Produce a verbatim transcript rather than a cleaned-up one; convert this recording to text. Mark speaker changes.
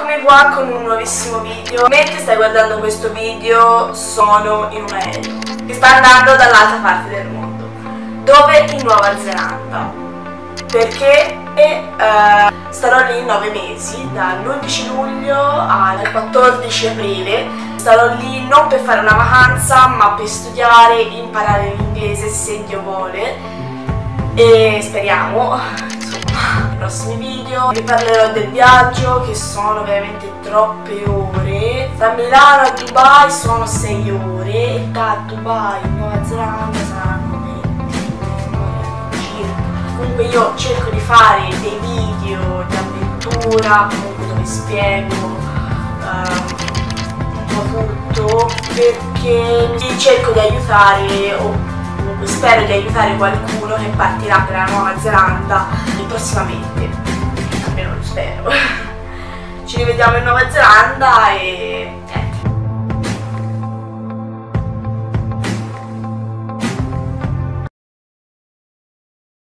Speaker 1: Eccomi qua con un nuovissimo video. Mentre stai guardando questo video sono in un aereo che sta andando dall'altra parte del mondo, dove? In Nuova Zelanda, perché uh, starò lì nove mesi, dall'undici luglio al quattordici aprile. Starò lì non per fare una vacanza, ma per studiare, imparare l'inglese se Dio vuole, e speriamo. Nei prossimi video vi parlerò del viaggio, che sono veramente troppe ore. Da Milano a Dubai sono sei ore e da Dubai in Nuova Zelanda saranno venti ore circa. Comunque io cerco di fare dei video di avventura, comunque dove spiego uh, un po' tutto, perché cerco di aiutare, o comunque spero di aiutare qualcuno che partirà per la Nuova Zelanda prossimamente, almeno lo spero. Ci rivediamo in Nuova Zelanda